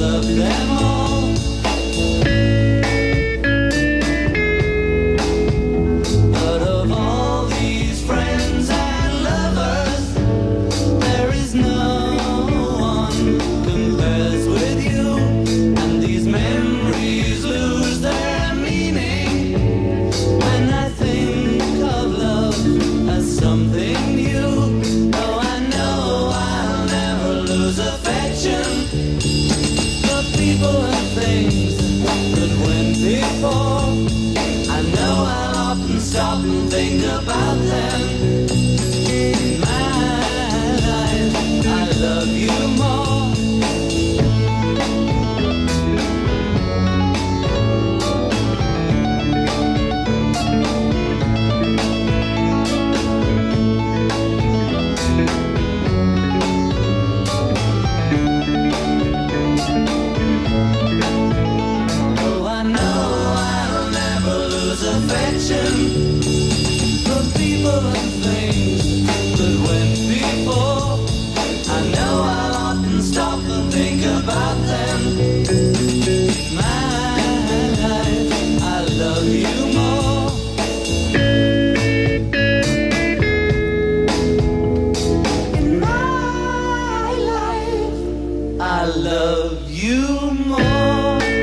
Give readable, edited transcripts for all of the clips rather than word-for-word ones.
love them all. But of all these friends and lovers, there is no one compares with you. And these memories lose their meaning when I think of love as something new. Though I know I'll never lose affection for people and things that went before. I know I'll often stop and think about them. In my life, I love you more. Oh, I know I'll never lose affection for people and things that went before. I know I'll often stop and think about them. My life, I love you more. In my life, I love you more.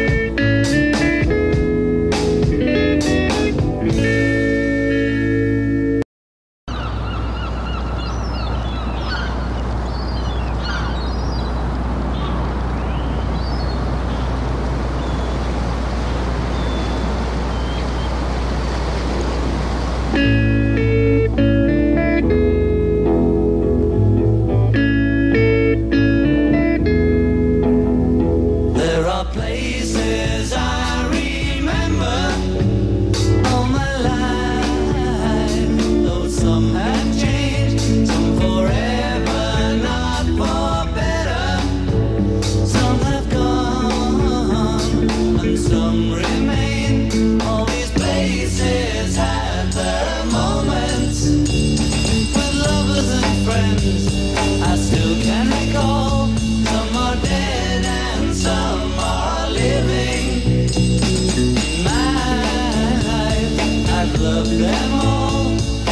There are places I remember all my life, though some have changed, some forever, not for better. Some have gone and some remain. All these places had their moments with lovers and friends I still can recall. Some are dead and some are living. In my life, I've loved them all.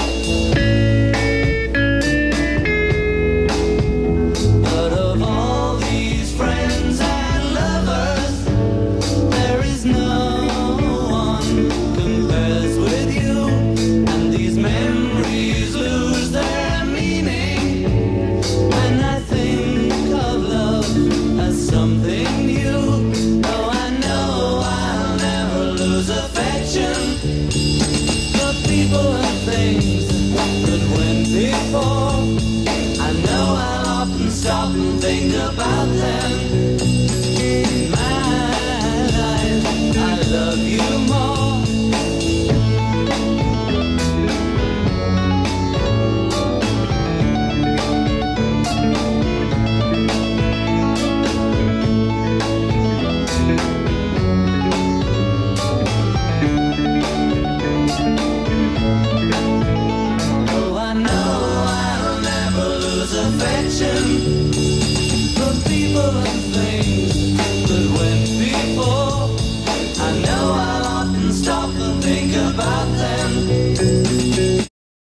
But of all these friends and lovers, there is no one compares with you. And these memories lose their meaning when I think of love as something new. Though I know I'll never lose affection for people and things that went before. I know I'll often stop and think about them. In my life, I love you more. Oh, I know I'll never lose affection for people and things that went before. I know I'll